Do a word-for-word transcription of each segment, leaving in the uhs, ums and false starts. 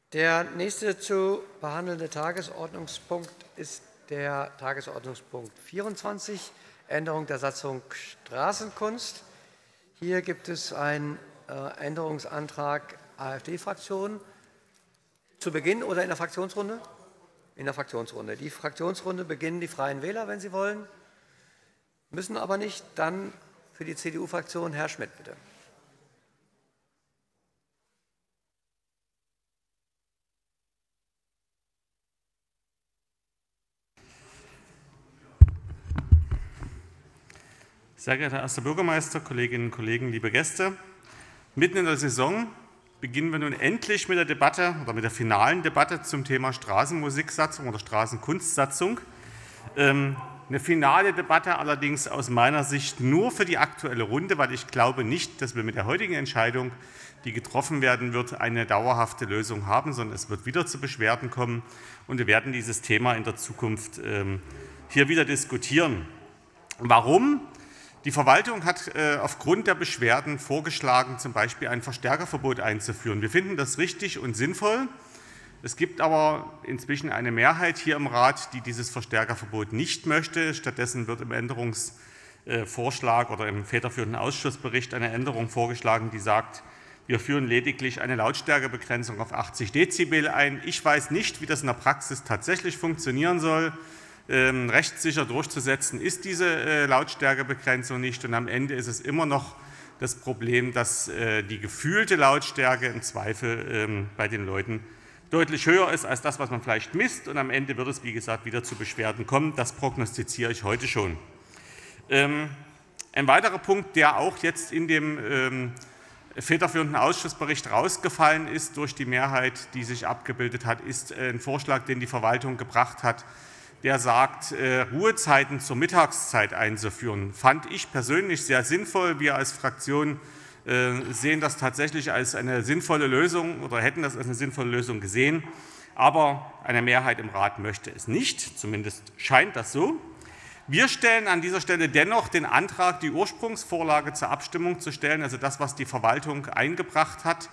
Der nächste zu behandelnde Tagesordnungspunkt ist der Tagesordnungspunkt vierundzwanzig, Änderung der Satzung Straßenkunst. Hier gibt es einen äh, Änderungsantrag AfD-Fraktion. Zu Beginn oder in der Fraktionsrunde? In der Fraktionsrunde. Die Fraktionsrunde beginnen die Freien Wähler, wenn sie wollen, müssen aber nicht. Dann für die C D U-Fraktion Herr Schmidt, bitte. Sehr geehrter erster Bürgermeister, Kolleginnen und Kollegen, liebe Gäste! Mitten in der Saison beginnen wir nun endlich mit der Debatte oder mit der finalen Debatte zum Thema Straßenmusiksatzung oder Straßenkunstsatzung. Ähm, eine finale Debatte allerdings aus meiner Sicht nur für die aktuelle Runde, weil ich glaube nicht, dass wir mit der heutigen Entscheidung, die getroffen werden wird, eine dauerhafte Lösung haben, sondern es wird wieder zu Beschwerden kommen und wir werden dieses Thema in der Zukunft ähm, hier wieder diskutieren. Warum? Die Verwaltung hat äh, aufgrund der Beschwerden vorgeschlagen, zum Beispiel ein Verstärkerverbot einzuführen. Wir finden das richtig und sinnvoll. Es gibt aber inzwischen eine Mehrheit hier im Rat, die dieses Verstärkerverbot nicht möchte. Stattdessen wird im Änderungsvorschlag oder im federführenden Ausschussbericht eine Änderung vorgeschlagen, die sagt, wir führen lediglich eine Lautstärkebegrenzung auf achtzig Dezibel ein. Ich weiß nicht, wie das in der Praxis tatsächlich funktionieren soll. Ähm, rechtssicher durchzusetzen ist diese äh, Lautstärkebegrenzung nicht. Und am Ende ist es immer noch das Problem, dass äh, die gefühlte Lautstärke im Zweifel ähm, bei den Leuten deutlich höher ist als das, was man vielleicht misst. Und am Ende wird es, wie gesagt, wieder zu Beschwerden kommen. Das prognostiziere ich heute schon. Ähm, ein weiterer Punkt, der auch jetzt in dem ähm, federführenden Ausschussbericht rausgefallen ist durch die Mehrheit, die sich abgebildet hat, ist ein Vorschlag, den die Verwaltung gebracht hat, der sagt, Ruhezeiten zur Mittagszeit einzuführen. Fand ich persönlich sehr sinnvoll. Wir als Fraktion sehen das tatsächlich als eine sinnvolle Lösung oder hätten das als eine sinnvolle Lösung gesehen. Aber eine Mehrheit im Rat möchte es nicht. Zumindest scheint das so. Wir stellen an dieser Stelle dennoch den Antrag, die Ursprungsvorlage zur Abstimmung zu stellen, also das, was die Verwaltung eingebracht hat.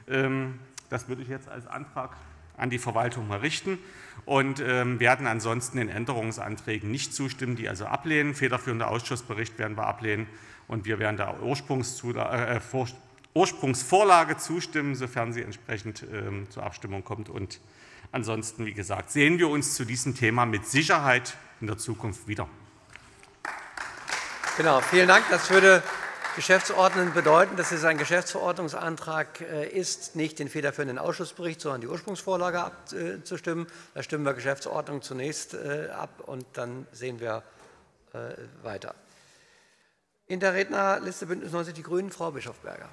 Das würde ich jetzt als Antrag an die Verwaltung mal richten und äh, werden ansonsten den Änderungsanträgen nicht zustimmen, die also ablehnen. Federführender Ausschussbericht werden wir ablehnen und wir werden der Ursprungsvorlage, äh, Ursprungsvorlage zustimmen, sofern sie entsprechend äh, zur Abstimmung kommt. Und ansonsten, wie gesagt, sehen wir uns zu diesem Thema mit Sicherheit in der Zukunft wieder. Genau, vielen Dank. Das würde Geschäftsordnung bedeuten, dass es ein Geschäftsverordnungsantrag ist, nicht den federführenden Ausschussbericht, sondern die Ursprungsvorlage abzustimmen. Da stimmen wir Geschäftsordnung zunächst ab und dann sehen wir weiter. In der Rednerliste Bündnis neunzig Die Grünen, Frau Bischofberger.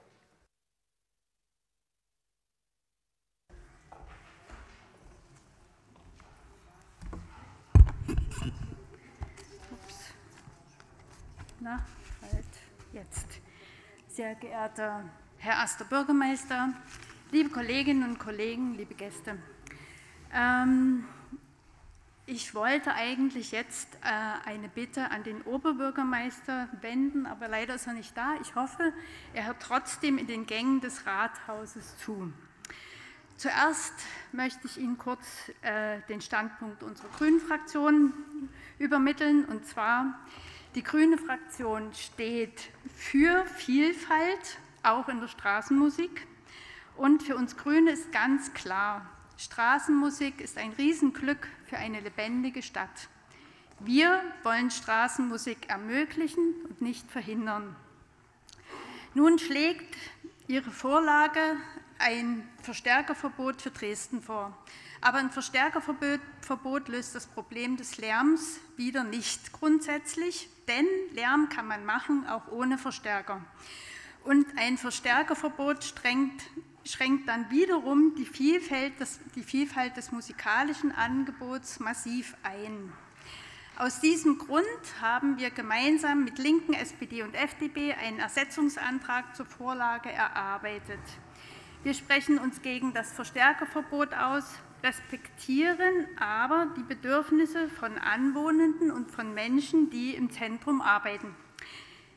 Na, halt. Jetzt. Sehr geehrter Herr erster Bürgermeister, liebe Kolleginnen und Kollegen, liebe Gäste. Ähm, ich wollte eigentlich jetzt äh, eine Bitte an den Oberbürgermeister wenden, aber leider ist er nicht da. Ich hoffe, er hört trotzdem in den Gängen des Rathauses zu. Zuerst möchte ich Ihnen kurz äh, den Standpunkt unserer Grünen-Fraktion übermitteln, und zwar: Die grüne Fraktion steht für Vielfalt, auch in der Straßenmusik. Und für uns Grüne ist ganz klar, Straßenmusik ist ein Riesenglück für eine lebendige Stadt. Wir wollen Straßenmusik ermöglichen und nicht verhindern. Nun schlägt Ihre Vorlage ein Verstärkerverbot für Dresden vor. Aber ein Verstärkerverbot Verbot löst das Problem des Lärms wieder nicht grundsätzlich, denn Lärm kann man machen, auch ohne Verstärker. Und ein Verstärkerverbot schränkt, schränkt dann wiederum die Vielfalt, des, die Vielfalt des musikalischen Angebots massiv ein. Aus diesem Grund haben wir gemeinsam mit Linken, S P D und F D P einen Ersetzungsantrag zur Vorlage erarbeitet. Wir sprechen uns gegen das Verstärkerverbot aus, respektieren aber die Bedürfnisse von Anwohnenden und von Menschen, die im Zentrum arbeiten.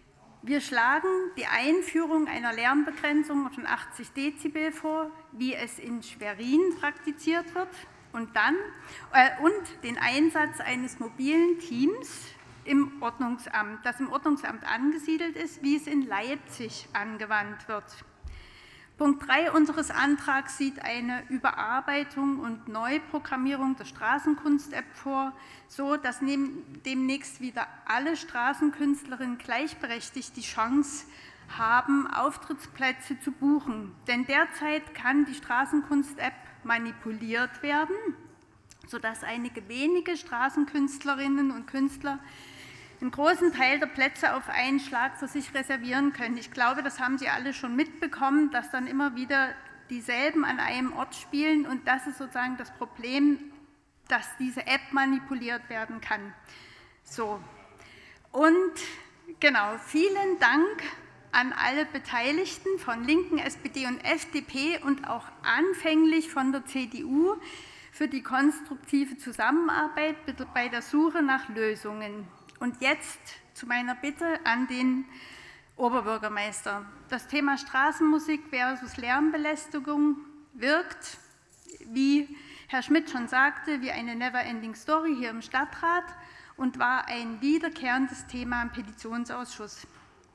Wir schlagen die Einführung einer Lärmbegrenzung von achtzig Dezibel vor, wie es in Schwerin praktiziert wird, und, dann, äh, und den Einsatz eines mobilen Teams im Ordnungsamt, das im Ordnungsamt angesiedelt ist, wie es in Leipzig angewandt wird. Punkt drei unseres Antrags sieht eine Überarbeitung und Neuprogrammierung der Straßenkunst-App vor, so dass demnächst wieder alle Straßenkünstlerinnen gleichberechtigt die Chance haben, Auftrittsplätze zu buchen. Denn derzeit kann die Straßenkunst-App manipuliert werden, sodass einige wenige Straßenkünstlerinnen und Künstler einen großen Teil der Plätze auf einen Schlag für sich reservieren können. Ich glaube, das haben Sie alle schon mitbekommen, dass dann immer wieder dieselben an einem Ort spielen, und das ist sozusagen das Problem, dass diese App manipuliert werden kann. So. Und genau, vielen Dank an alle Beteiligten von Linken, S P D und F D P und auch anfänglich von der C D U für die konstruktive Zusammenarbeit bei der Suche nach Lösungen. Und jetzt zu meiner Bitte an den Oberbürgermeister. Das Thema Straßenmusik versus Lärmbelästigung wirkt, wie Herr Schmidt schon sagte, wie eine Never-Ending Story hier im Stadtrat und war ein wiederkehrendes Thema im Petitionsausschuss.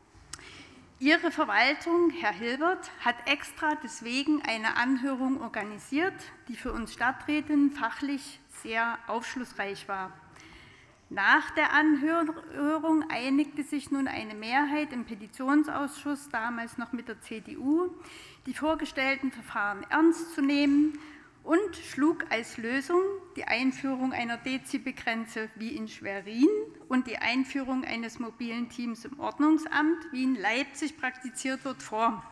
Ihre Verwaltung, Herr Hilbert, hat extra deswegen eine Anhörung organisiert, die für uns Stadträtinnen fachlich sehr aufschlussreich war. Nach der Anhörung einigte sich nun eine Mehrheit im Petitionsausschuss, damals noch mit der C D U, die vorgestellten Verfahren ernst zu nehmen und schlug als Lösung die Einführung einer Dezibelgrenze wie in Schwerin und die Einführung eines mobilen Teams im Ordnungsamt, wie in Leipzig praktiziert wird, vor.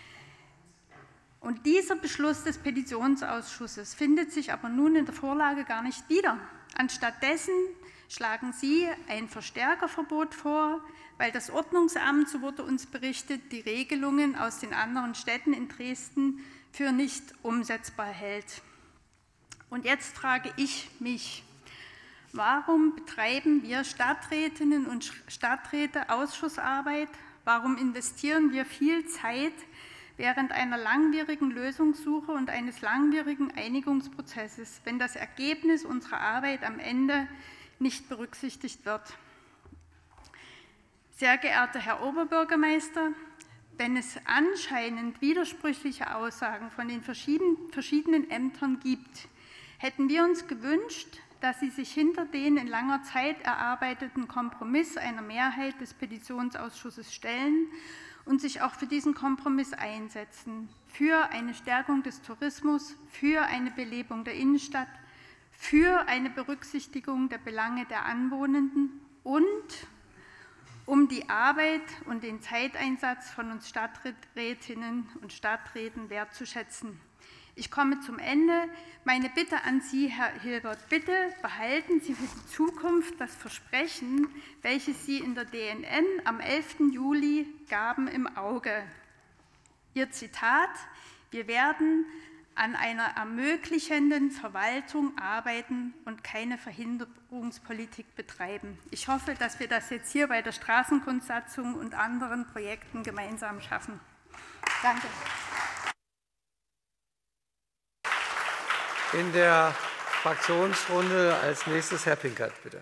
Und dieser Beschluss des Petitionsausschusses findet sich aber nun in der Vorlage gar nicht wieder. Anstattdessen schlagen Sie ein Verstärkerverbot vor, weil das Ordnungsamt, so wurde uns berichtet, die Regelungen aus den anderen Städten in Dresden für nicht umsetzbar hält. Und jetzt frage ich mich, warum betreiben wir Stadträtinnen und Stadträte Ausschussarbeit? Warum investieren wir viel Zeit während einer langwierigen Lösungssuche und eines langwierigen Einigungsprozesses, wenn das Ergebnis unserer Arbeit am Ende nicht berücksichtigt wird? Sehr geehrter Herr Oberbürgermeister, wenn es anscheinend widersprüchliche Aussagen von den verschiedenen Ämtern gibt, hätten wir uns gewünscht, dass Sie sich hinter den in langer Zeit erarbeiteten Kompromiss einer Mehrheit des Petitionsausschusses stellen und sich auch für diesen Kompromiss einsetzen, für eine Stärkung des Tourismus, für eine Belebung der Innenstadt, für eine Berücksichtigung der Belange der Anwohnenden und um die Arbeit und den Zeiteinsatz von uns Stadträtinnen und Stadträten wertzuschätzen. Ich komme zum Ende. Meine Bitte an Sie, Herr Hilbert, bitte behalten Sie für die Zukunft das Versprechen, welches Sie in der D N N am elften Juli gaben, im Auge. Ihr Zitat: Wir werden an einer ermöglichenden Verwaltung arbeiten und keine Verhinderungspolitik betreiben. Ich hoffe, dass wir das jetzt hier bei der Straßenkunstsatzung und anderen Projekten gemeinsam schaffen. Danke. In der Fraktionsrunde als nächstes Herr Pinkert, bitte.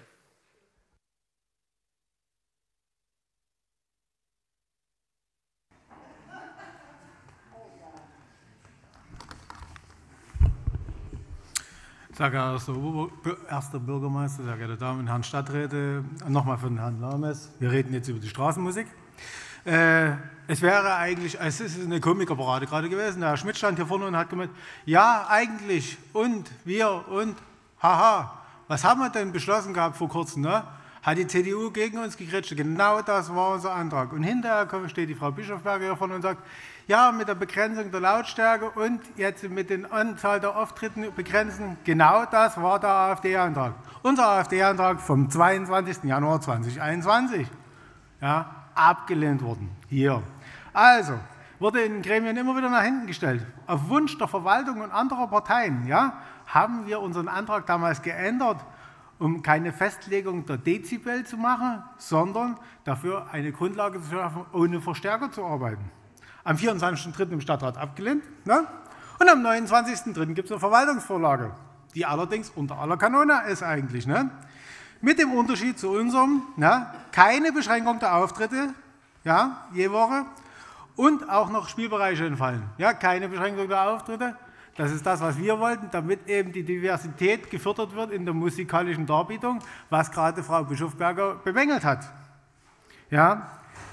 Sehr geehrter erster Bürgermeister, sehr geehrte Damen und Herren Stadträte, nochmal für den Herrn Lames. Wir reden jetzt über die Straßenmusik. Äh, es wäre eigentlich, es ist eine Komikerparade gerade gewesen. Der Herr Schmidt stand hier vorne und hat gemeint, ja, eigentlich, und wir, und, haha, was haben wir denn beschlossen gehabt vor kurzem, ne? Hat die C D U gegen uns gekretscht. Genau das war unser Antrag. Und hinterher steht die Frau Bischofberger hier vorne und sagt, ja, mit der Begrenzung der Lautstärke und jetzt mit der Anzahl der Auftritten begrenzen, genau das war der AfD-Antrag. Unser AfD-Antrag vom zweiundzwanzigsten Januar zweitausendeinundzwanzig. Ja, abgelehnt worden. Hier. Also, wurde in den Gremien immer wieder nach hinten gestellt. Auf Wunsch der Verwaltung und anderer Parteien, ja, haben wir unseren Antrag damals geändert um keine Festlegung der Dezibel zu machen, sondern dafür eine Grundlage zu schaffen, ohne Verstärker zu arbeiten. Am vierundzwanzigsten dritten im Stadtrat abgelehnt. Ne? Und am neunundzwanzigsten dritten gibt es eine Verwaltungsvorlage, die allerdings unter aller Kanone ist eigentlich. Ne? Mit dem Unterschied zu unserem, ne? keine Beschränkung der Auftritte ja, je Woche und auch noch Spielbereiche entfallen. Ja? Keine Beschränkung der Auftritte. Das ist das, was wir wollten, damit eben die Diversität gefördert wird in der musikalischen Darbietung, was gerade Frau Bischofberger bemängelt hat. Ja?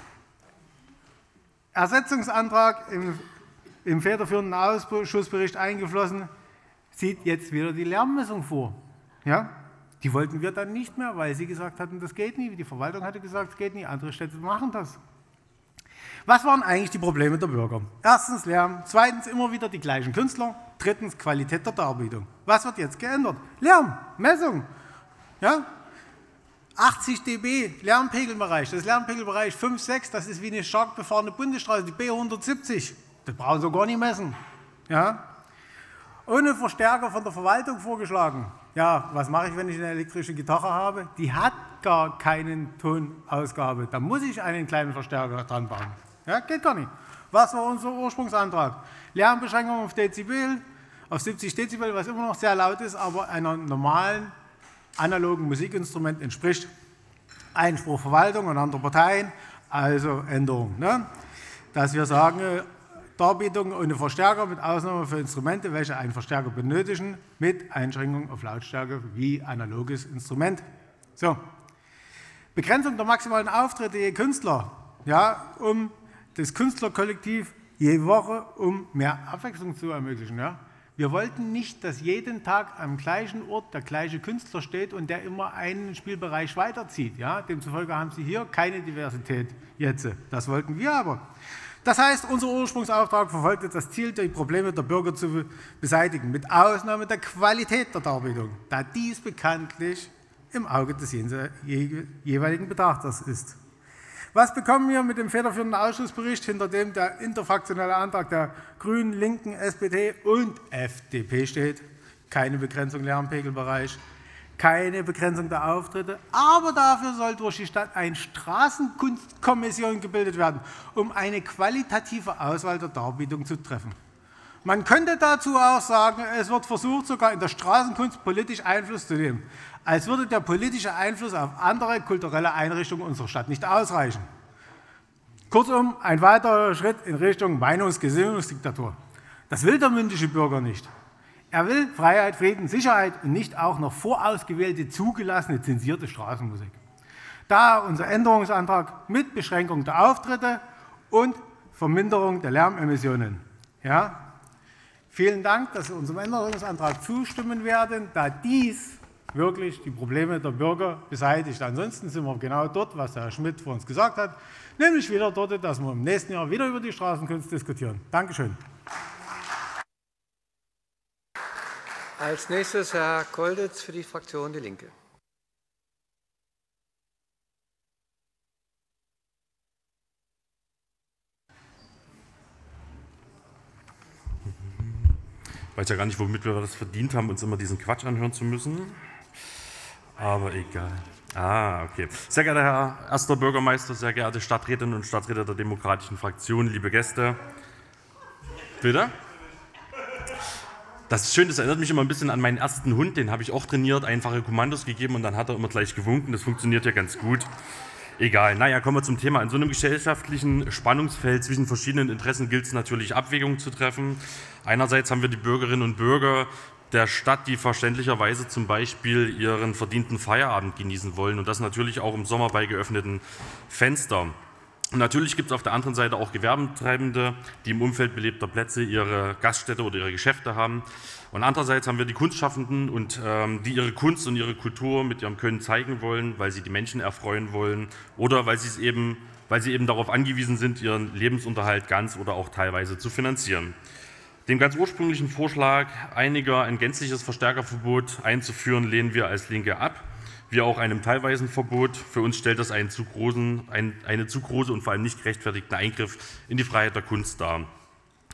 Ersetzungsantrag im, im federführenden Ausschussbericht eingeflossen, sieht jetzt wieder die Lärmmessung vor. Ja? Die wollten wir dann nicht mehr, weil sie gesagt hatten, das geht nicht. Die Verwaltung hatte gesagt, es geht nicht, andere Städte machen das. Was waren eigentlich die Probleme der Bürger? Erstens Lärm, zweitens immer wieder die gleichen Künstler, drittens Qualität der Darbietung. Was wird jetzt geändert? Lärm, Messung. Ja? achtzig Dezibel Lärmpegelbereich, das ist Lärmpegelbereich fünf, sechs, das ist wie eine stark befahrene Bundesstraße, die B hundertsiebzig. Das brauchen Sie gar nicht messen. Ja? Ohne Verstärker von der Verwaltung vorgeschlagen. Ja, was mache ich, wenn ich eine elektrische Gitarre habe? Die hat gar keinen Tonausgabe. Da muss ich einen kleinen Verstärker dran bauen. Ja, geht gar nicht. Was war unser Ursprungsantrag? Lärmbeschränkung auf Dezibel, auf siebzig Dezibel, was immer noch sehr laut ist, aber einer normalen analogen Musikinstrument entspricht. Einspruch Verwaltung und andere Parteien, also Änderung. Ne? Dass wir sagen, Darbietung ohne Verstärker mit Ausnahme für Instrumente, welche einen Verstärker benötigen, mit Einschränkung auf Lautstärke wie analoges Instrument. So. Begrenzung der maximalen Auftritte je Künstler, ja, um das Künstlerkollektiv je Woche, um mehr Abwechslung zu ermöglichen. Ja. Wir wollten nicht, dass jeden Tag am gleichen Ort der gleiche Künstler steht und der immer einen Spielbereich weiterzieht. Ja. Demzufolge haben Sie hier keine Diversität jetzt. Das wollten wir aber. Das heißt, unser Ursprungsauftrag verfolgte das Ziel, die Probleme der Bürger zu beseitigen, mit Ausnahme der Qualität der Darbietung, da dies bekanntlich im Auge des jeweiligen Betrachters ist. Was bekommen wir mit dem federführenden Ausschussbericht, hinter dem der interfraktionelle Antrag der Grünen, Linken, S P D und F D P steht? Keine Begrenzung im Lärmpegelbereich, keine Begrenzung der Auftritte, aber dafür soll durch die Stadt eine Straßenkunstkommission gebildet werden, um eine qualitative Auswahl der Darbietung zu treffen. Man könnte dazu auch sagen, es wird versucht, sogar in der Straßenkunst politisch Einfluss zu nehmen, als würde der politische Einfluss auf andere kulturelle Einrichtungen unserer Stadt nicht ausreichen. Kurzum, ein weiterer Schritt in Richtung Meinungs-Gesinnungsdiktatur. Das will der mündliche Bürger nicht. Er will Freiheit, Frieden, Sicherheit und nicht auch noch vorausgewählte, zugelassene, zensierte Straßenmusik. Da unser Änderungsantrag mit Beschränkung der Auftritte und Verminderung der Lärmemissionen. Ja? Vielen Dank, dass Sie unserem Änderungsantrag zustimmen werden, da dies wirklich die Probleme der Bürger beseitigt. Ansonsten sind wir genau dort, was Herr Schmidt vor uns gesagt hat, nämlich wieder dort, dass wir im nächsten Jahr wieder über die Straßenkunst diskutieren. Dankeschön. Als nächstes Herr Kolditz für die Fraktion Die Linke. Ich weiß ja gar nicht, womit wir das verdient haben, uns immer diesen Quatsch anhören zu müssen. Aber egal. Ah, okay. Sehr geehrter Herr erster Bürgermeister, sehr geehrte Stadträtinnen und Stadträte der Demokratischen Fraktion, liebe Gäste. Bitte? Das ist schön, das erinnert mich immer ein bisschen an meinen ersten Hund, den habe ich auch trainiert, einfache Kommandos gegeben und dann hat er immer gleich gewunken. Das funktioniert ja ganz gut. Egal, naja, kommen wir zum Thema. In so einem gesellschaftlichen Spannungsfeld zwischen verschiedenen Interessen gilt es natürlich, Abwägungen zu treffen. Einerseits haben wir die Bürgerinnen und Bürger der Stadt, die verständlicherweise zum Beispiel ihren verdienten Feierabend genießen wollen und das natürlich auch im Sommer bei geöffneten Fenstern. Und natürlich gibt es auf der anderen Seite auch Gewerbetreibende, die im Umfeld belebter Plätze ihre Gaststätte oder ihre Geschäfte haben. Und andererseits haben wir die Kunstschaffenden, und, ähm, die ihre Kunst und ihre Kultur mit ihrem Können zeigen wollen, weil sie die Menschen erfreuen wollen oder weil, es eben, weil sie eben darauf angewiesen sind, ihren Lebensunterhalt ganz oder auch teilweise zu finanzieren. Den ganz ursprünglichen Vorschlag einiger, ein gänzliches Verstärkerverbot einzuführen, lehnen wir als Linke ab. Wie auch einem teilweisen Verbot. Für uns stellt das einen zu großen, ein, eine zu große und vor allem nicht gerechtfertigten Eingriff in die Freiheit der Kunst dar.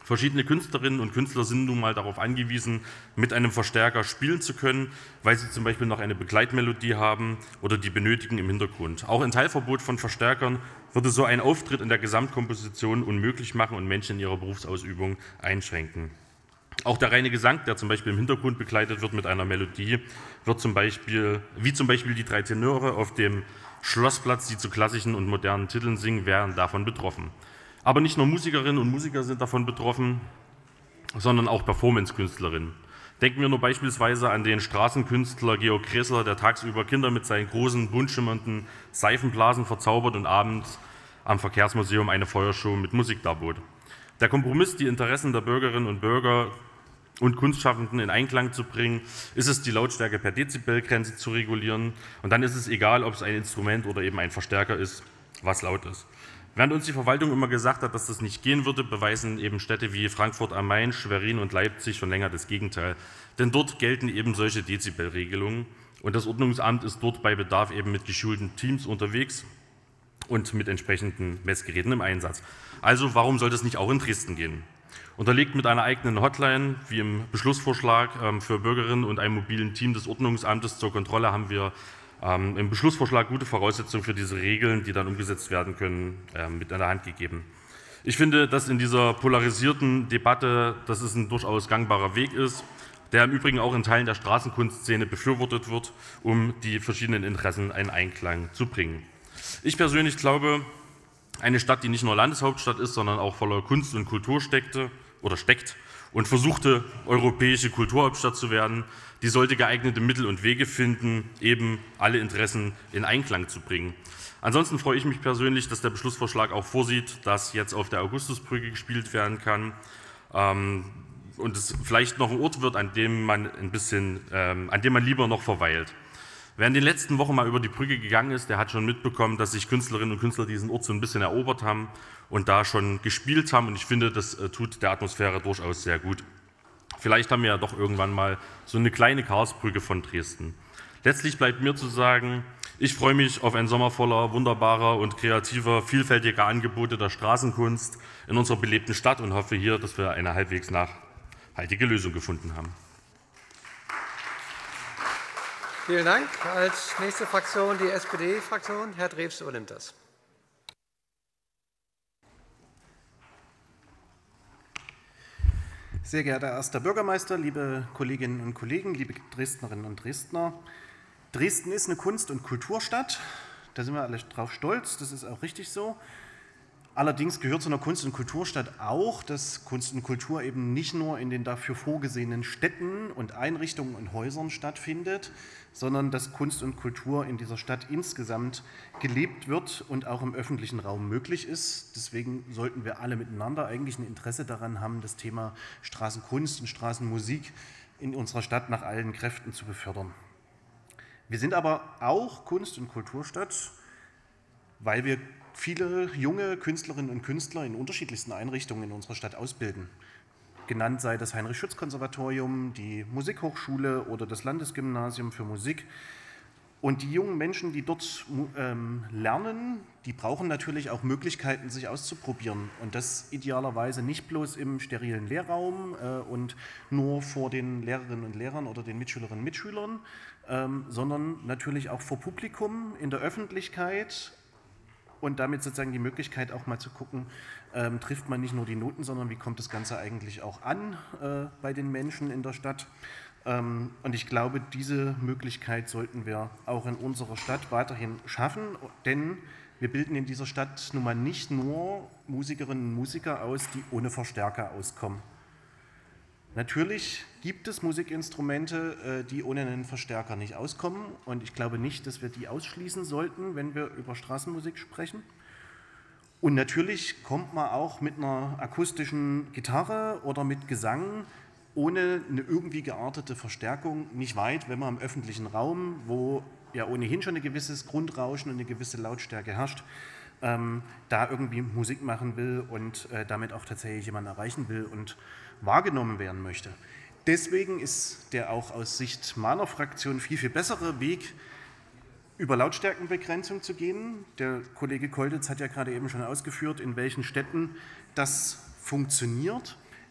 Verschiedene Künstlerinnen und Künstler sind nun mal darauf angewiesen, mit einem Verstärker spielen zu können, weil sie zum Beispiel noch eine Begleitmelodie haben oder die benötigen im Hintergrund. Auch ein Teilverbot von Verstärkern würde so einen Auftritt in der Gesamtkomposition unmöglich machen und Menschen in ihrer Berufsausübung einschränken. Auch der reine Gesang, der zum Beispiel im Hintergrund begleitet wird mit einer Melodie, wird zum Beispiel, wie zum Beispiel die drei Tenöre auf dem Schlossplatz, die zu klassischen und modernen Titeln singen, wären davon betroffen. Aber nicht nur Musikerinnen und Musiker sind davon betroffen, sondern auch Performance-Künstlerinnen. Denken wir nur beispielsweise an den Straßenkünstler Georg Kressler, der tagsüber Kinder mit seinen großen, bunt schimmernden Seifenblasen verzaubert und abends am Verkehrsmuseum eine Feuershow mit Musik darbot. Der Kompromiss, die Interessen der Bürgerinnen und Bürger und Kunstschaffenden in Einklang zu bringen, ist es, die Lautstärke per Dezibelgrenze zu regulieren. Und dann ist es egal, ob es ein Instrument oder eben ein Verstärker ist, was laut ist. Während uns die Verwaltung immer gesagt hat, dass das nicht gehen würde, beweisen eben Städte wie Frankfurt am Main, Schwerin und Leipzig schon länger das Gegenteil. Denn dort gelten eben solche Dezibelregelungen und das Ordnungsamt ist dort bei Bedarf eben mit geschulten Teams unterwegs und mit entsprechenden Messgeräten im Einsatz. Also warum sollte es nicht auch in Dresden gehen? Unterlegt mit einer eigenen Hotline, wie im Beschlussvorschlag für Bürgerinnen und einem mobilen Team des Ordnungsamtes zur Kontrolle, haben wir Ähm, im Beschlussvorschlag gute Voraussetzungen für diese Regeln, die dann umgesetzt werden können, äh, mit an der Hand gegeben. Ich finde, dass in dieser polarisierten Debatte, dass es ein durchaus gangbarer Weg ist, der im Übrigen auch in Teilen der Straßenkunstszene befürwortet wird, um die verschiedenen Interessen in Einklang zu bringen. Ich persönlich glaube, eine Stadt, die nicht nur Landeshauptstadt ist, sondern auch voller Kunst und Kultur steckte oder steckt und versuchte, europäische Kulturhauptstadt zu werden, die sollte geeignete Mittel und Wege finden, eben alle Interessen in Einklang zu bringen. Ansonsten freue ich mich persönlich, dass der Beschlussvorschlag auch vorsieht, dass jetzt auf der Augustusbrücke gespielt werden kann ähm, und es vielleicht noch ein Ort wird, an dem man ein bisschen, ähm, an dem man lieber noch verweilt. Wer in den letzten Wochen mal über die Brücke gegangen ist, der hat schon mitbekommen, dass sich Künstlerinnen und Künstler diesen Ort so ein bisschen erobert haben und da schon gespielt haben. Und ich finde, das äh, tut der Atmosphäre durchaus sehr gut. Vielleicht haben wir ja doch irgendwann mal so eine kleine Karlsbrücke von Dresden. Letztlich bleibt mir zu sagen, ich freue mich auf einen Sommer voller wunderbarer und kreativer, vielfältiger Angebote der Straßenkunst in unserer belebten Stadt und hoffe hier, dass wir eine halbwegs nachhaltige Lösung gefunden haben. Vielen Dank. Als nächste Fraktion die S P D-Fraktion. Herr Drews übernimmt das. Sehr geehrter erster Bürgermeister, liebe Kolleginnen und Kollegen, liebe Dresdnerinnen und Dresdner. Dresden ist eine Kunst- und Kulturstadt, da sind wir alle drauf stolz, das ist auch richtig so. Allerdings gehört zu einer Kunst- und Kulturstadt auch, dass Kunst und Kultur eben nicht nur in den dafür vorgesehenen Städten und Einrichtungen und Häusern stattfindet, sondern dass Kunst und Kultur in dieser Stadt insgesamt gelebt wird und auch im öffentlichen Raum möglich ist. Deswegen sollten wir alle miteinander eigentlich ein Interesse daran haben, das Thema Straßenkunst und Straßenmusik in unserer Stadt nach allen Kräften zu befördern. Wir sind aber auch Kunst- und Kulturstadt, weil wir viele junge Künstlerinnen und Künstler in unterschiedlichsten Einrichtungen in unserer Stadt ausbilden. Genannt sei das Heinrich-Schütz-Konservatorium, die Musikhochschule oder das Landesgymnasium für Musik. Und die jungen Menschen, die dort ähm, lernen, die brauchen natürlich auch Möglichkeiten, sich auszuprobieren. Und das idealerweise nicht bloß im sterilen Lehrraum äh, und nur vor den Lehrerinnen und Lehrern oder den Mitschülerinnen und Mitschülern, ähm, sondern natürlich auch vor Publikum, in der Öffentlichkeit. Und damit sozusagen die Möglichkeit auch mal zu gucken, ähm, trifft man nicht nur die Noten, sondern wie kommt das Ganze eigentlich auch an äh, bei den Menschen in der Stadt. Ähm, und ich glaube, diese Möglichkeit sollten wir auch in unserer Stadt weiterhin schaffen, denn wir bilden in dieser Stadt nun mal nicht nur Musikerinnen und Musiker aus, die ohne Verstärker auskommen. Natürlich gibt es Musikinstrumente, die ohne einen Verstärker nicht auskommen und ich glaube nicht, dass wir die ausschließen sollten, wenn wir über Straßenmusik sprechen. Und natürlich kommt man auch mit einer akustischen Gitarre oder mit Gesang ohne eine irgendwie geartete Verstärkung nicht weit, wenn man im öffentlichen Raum, wo ja ohnehin schon ein gewisses Grundrauschen und eine gewisse Lautstärke herrscht, ähm, da irgendwie Musik machen will und äh, damit auch tatsächlich jemanden erreichen will und wahrgenommen werden möchte. Deswegen ist der auch aus Sicht meiner Fraktion viel, viel bessere Weg, über Lautstärkenbegrenzung zu gehen. Der Kollege Kolditz hat ja gerade eben schon ausgeführt, in welchen Städten das funktioniert.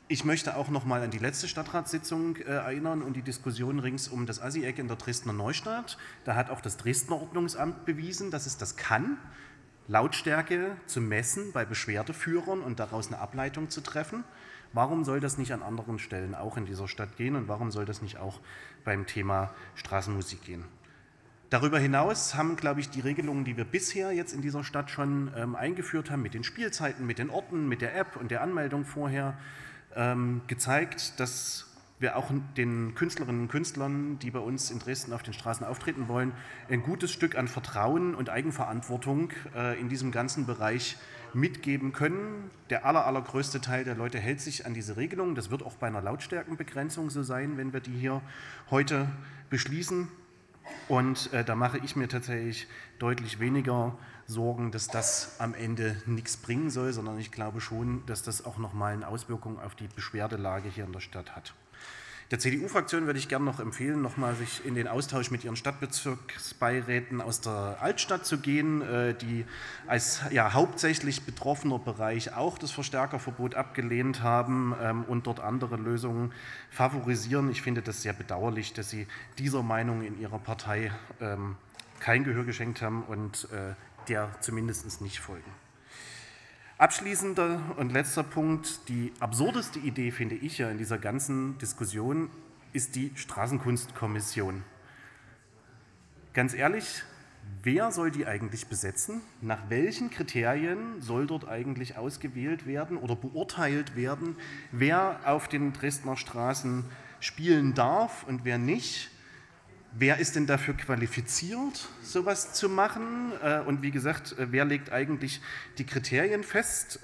Ich möchte auch noch mal an die letzte Stadtratssitzung äh, erinnern und die Diskussion rings um das Assi-Eck in der Dresdner Neustadt. Da hat auch das Dresdner Ordnungsamt bewiesen, dass es das kann, Lautstärke zu messen bei Beschwerdeführern und daraus eine Ableitung zu treffen. Warum soll das nicht an anderen Stellen auch in dieser Stadt gehen und warum soll das nicht auch beim Thema Straßenmusik gehen? Darüber hinaus haben, glaube ich, die Regelungen, die wir bisher jetzt in dieser Stadt schon ähm, eingeführt haben, mit den Spielzeiten, mit den Orten, mit der App und der Anmeldung vorher, ähm, gezeigt, dass wir auch den Künstlerinnen und Künstlern, die bei uns in Dresden auf den Straßen auftreten wollen, ein gutes Stück an Vertrauen und Eigenverantwortung äh, in diesem ganzen Bereich mitgeben können. Der aller, allergrößte Teil der Leute hält sich an diese Regelung. Das wird auch bei einer Lautstärkenbegrenzung so sein, wenn wir die hier heute beschließen. Und äh, da mache ich mir tatsächlich deutlich weniger Sorgen, dass das am Ende nichts bringen soll, sondern ich glaube schon, dass das auch nochmal eine Auswirkung auf die Beschwerdelage hier in der Stadt hat. Der C D U-Fraktion würde ich gerne noch empfehlen, nochmal sich in den Austausch mit ihren Stadtbezirksbeiräten aus der Altstadt zu gehen, die als ja, hauptsächlich betroffener Bereich auch das Verstärkerverbot abgelehnt haben und dort andere Lösungen favorisieren. Ich finde das sehr bedauerlich, dass sie dieser Meinung in ihrer Partei kein Gehör geschenkt haben und der zumindest nicht folgen. Abschließender und letzter Punkt, die absurdeste Idee, finde ich ja in dieser ganzen Diskussion, ist die Straßenkunstkommission. Ganz ehrlich, wer soll die eigentlich besetzen? Nach welchen Kriterien soll dort eigentlich ausgewählt werden oder beurteilt werden, wer auf den Dresdner Straßen spielen darf und wer nicht? Wer ist denn dafür qualifiziert, sowas zu machen? Und wie gesagt, wer legt eigentlich die Kriterien fest?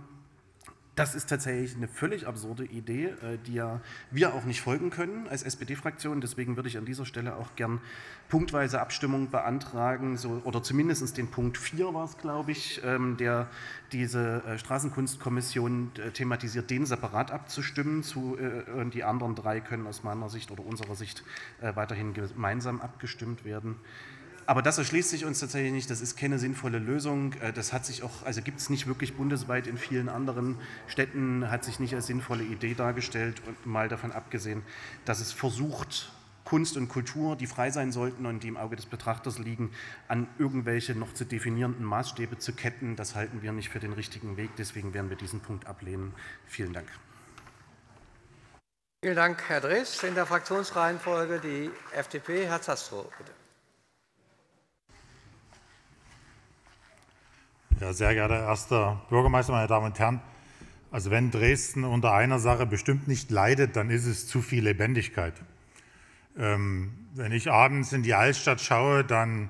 Das ist tatsächlich eine völlig absurde Idee, die ja wir auch nicht folgen können als S P D-Fraktion. Deswegen würde ich an dieser Stelle auch gern punktweise Abstimmung beantragen, so, oder zumindest den Punkt vier war es, glaube ich, der diese Straßenkunstkommission thematisiert, den separat abzustimmen. Zu, und die anderen drei können aus meiner Sicht oder unserer Sicht weiterhin gemeinsam abgestimmt werden. Aber das erschließt sich uns tatsächlich nicht, das ist keine sinnvolle Lösung. Das hat sich auch, also gibt es nicht wirklich bundesweit in vielen anderen Städten, hat sich nicht als sinnvolle Idee dargestellt und mal davon abgesehen, dass es versucht, Kunst und Kultur, die frei sein sollten und die im Auge des Betrachters liegen, an irgendwelche noch zu definierenden Maßstäbe zu ketten. Das halten wir nicht für den richtigen Weg, deswegen werden wir diesen Punkt ablehnen. Vielen Dank. Vielen Dank, Herr Drees. In der Fraktionsreihenfolge die F D P, Herr Zastrow, bitte. Ja, sehr geehrter erster Bürgermeister, meine Damen und Herren, also wenn Dresden unter einer Sache bestimmt nicht leidet, dann ist es zu viel Lebendigkeit. Ähm, wenn ich abends in die Altstadt schaue, dann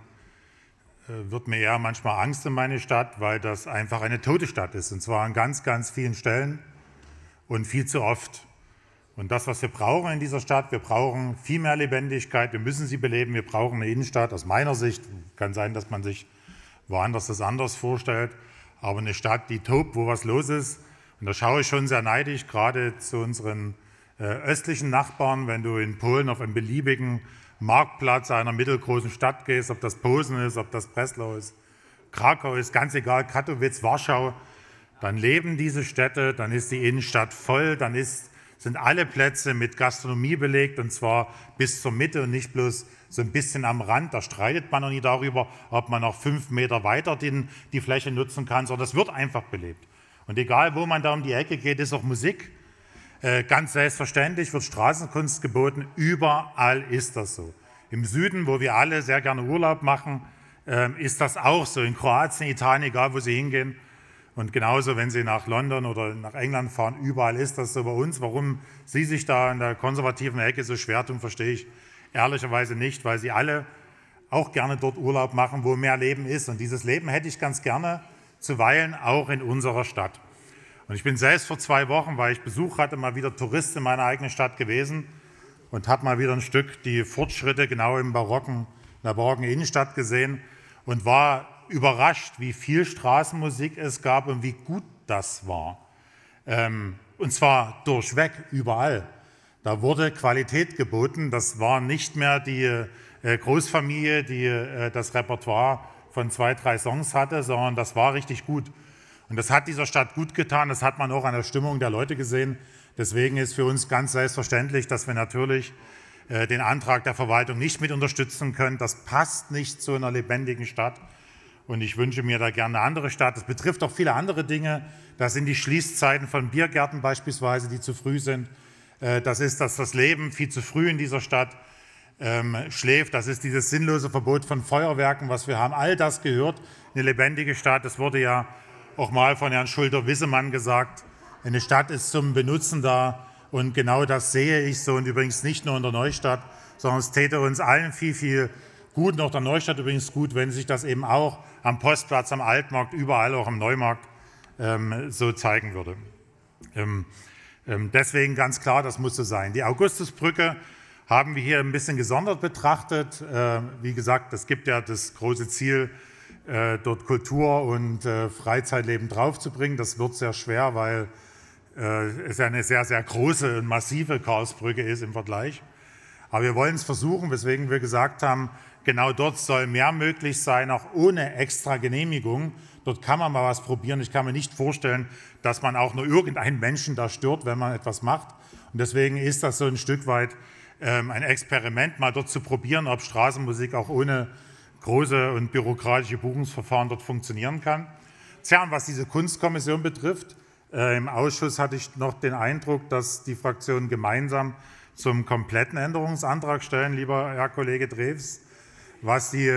äh, wird mir eher manchmal Angst in meine Stadt, weil das einfach eine tote Stadt ist, und zwar an ganz, ganz vielen Stellen und viel zu oft. Und das, was wir brauchen in dieser Stadt, wir brauchen viel mehr Lebendigkeit, wir müssen sie beleben, wir brauchen eine Innenstadt, aus meiner Sicht, kann sein, dass man sich woanders das anders vorstellt, aber eine Stadt, die tobt, wo was los ist. Und da schaue ich schon sehr neidisch, gerade zu unseren äh, östlichen Nachbarn, wenn du in Polen auf einen beliebigen Marktplatz einer mittelgroßen Stadt gehst, ob das Posen ist, ob das Breslau ist, Krakau ist, ganz egal, Katowice, Warschau, dann leben diese Städte, dann ist die Innenstadt voll, dann ist, sind alle Plätze mit Gastronomie belegt, und zwar bis zur Mitte und nicht bloß so ein bisschen am Rand. Da streitet man noch nie darüber, ob man noch fünf Meter weiter den, die Fläche nutzen kann, sondern das wird einfach belebt. Und egal, wo man da um die Ecke geht, ist auch Musik. Äh, ganz selbstverständlich wird Straßenkunst geboten. Überall ist das so. Im Süden, wo wir alle sehr gerne Urlaub machen, äh, ist das auch so. In Kroatien, Italien, egal wo Sie hingehen. Und genauso, wenn Sie nach London oder nach England fahren, überall ist das so bei uns. Warum Sie sich da in der konservativen Ecke so schwer tun, verstehe ich ehrlicherweise nicht, weil Sie alle auch gerne dort Urlaub machen, wo mehr Leben ist. Und dieses Leben hätte ich ganz gerne zuweilen auch in unserer Stadt. Und ich bin selbst vor zwei Wochen, weil ich Besuch hatte, mal wieder Tourist in meiner eigenen Stadt gewesen und habe mal wieder ein Stück die Fortschritte genau im barocken, in der barocken Innenstadt gesehen und war überrascht, wie viel Straßenmusik es gab und wie gut das war. Ähm, und zwar durchweg, überall. Da wurde Qualität geboten. Das war nicht mehr die äh, Großfamilie, die äh, das Repertoire von zwei, drei Songs hatte, sondern das war richtig gut. Und das hat dieser Stadt gut getan. Das hat man auch an der Stimmung der Leute gesehen, Deswegen ist für uns ganz selbstverständlich, dass wir natürlich äh, den Antrag der Verwaltung nicht mit unterstützen können. Das passt nicht zu einer lebendigen Stadt. Und ich wünsche mir da gerne eine andere Stadt. Das betrifft auch viele andere Dinge. Das sind die Schließzeiten von Biergärten beispielsweise, die zu früh sind. Äh, das ist, dass das Leben viel zu früh in dieser Stadt ähm, schläft. Das ist dieses sinnlose Verbot von Feuerwerken, was wir haben. All das gehört in eine lebendige Stadt. Das wurde ja auch mal von Herrn Schulter-Wissemann gesagt. Eine Stadt ist zum Benutzen da und genau das sehe ich so und übrigens nicht nur in der Neustadt, sondern es täte uns allen viel, viel gut, und auch der Neustadt übrigens gut, wenn sich das eben auch am Postplatz, am Altmarkt, überall auch am Neumarkt ähm, so zeigen würde. Ähm, ähm, deswegen ganz klar, das muss so sein. Die Augustusbrücke haben wir hier ein bisschen gesondert betrachtet. Äh, wie gesagt, es gibt ja das große Ziel, äh, dort Kultur und äh, Freizeitleben draufzubringen. Das wird sehr schwer, weil es ja eine sehr, sehr große und massive Karlsbrücke ist im Vergleich. Aber wir wollen es versuchen, weswegen wir gesagt haben, genau dort soll mehr möglich sein, auch ohne extra Genehmigung. Dort kann man mal was probieren. Ich kann mir nicht vorstellen, dass man auch nur irgendeinen Menschen da stört, wenn man etwas macht. Und deswegen ist das so ein Stück weit ähm, ein Experiment, mal dort zu probieren, ob Straßenmusik auch ohne große und bürokratische Buchungsverfahren dort funktionieren kann. Tja, und was diese Kunstkommission betrifft, Äh, im Ausschuss hatte ich noch den Eindruck, dass die Fraktionen gemeinsam zum kompletten Änderungsantrag stellen, lieber Herr Kollege Drews, was die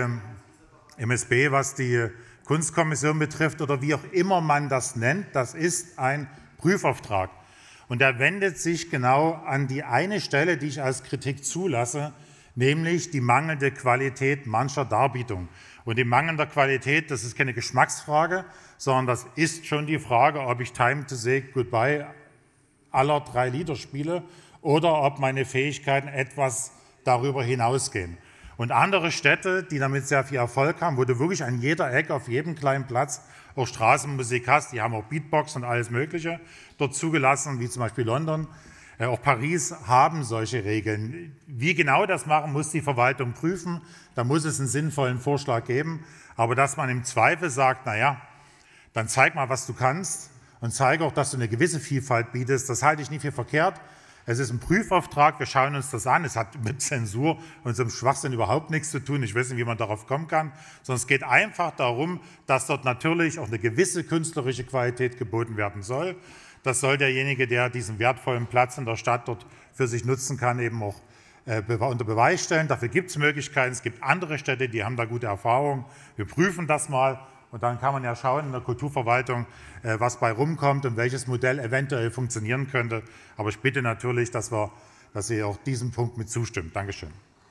M S B, was die Kunstkommission betrifft oder wie auch immer man das nennt. Das ist ein Prüfauftrag. Und er wendet sich genau an die eine Stelle, die ich als Kritik zulasse, nämlich die mangelnde Qualität mancher Darbietung. Und die mangelnde Qualität, das ist keine Geschmacksfrage, sondern das ist schon die Frage, ob ich Time to Say Goodbye aller drei Lieder spiele oder ob meine Fähigkeiten etwas darüber hinausgehen. Und andere Städte, die damit sehr viel Erfolg haben, wo du wirklich an jeder Ecke, auf jedem kleinen Platz auch Straßenmusik hast, die haben auch Beatbox und alles Mögliche dort zugelassen, wie zum Beispiel London. Auch Paris haben solche Regeln. Wie genau das machen, muss die Verwaltung prüfen. Da muss es einen sinnvollen Vorschlag geben. Aber dass man im Zweifel sagt, naja, dann zeig mal, was du kannst und zeige auch, dass du eine gewisse Vielfalt bietest, das halte ich nicht für verkehrt. Es ist ein Prüfauftrag, wir schauen uns das an. Es hat mit Zensur und so einem Schwachsinn überhaupt nichts zu tun. Ich weiß nicht, wie man darauf kommen kann. Sondern es geht einfach darum, dass dort natürlich auch eine gewisse künstlerische Qualität geboten werden soll. Das soll derjenige, der diesen wertvollen Platz in der Stadt dort für sich nutzen kann, eben auch äh, unter Beweis stellen. Dafür gibt es Möglichkeiten. Es gibt andere Städte, die haben da gute Erfahrungen. Wir prüfen das mal und dann kann man ja schauen in der Kulturverwaltung, äh, was bei rumkommt und welches Modell eventuell funktionieren könnte. Aber ich bitte natürlich, dass, wir, dass ihr auch diesem Punkt mit zustimmt. Dankeschön.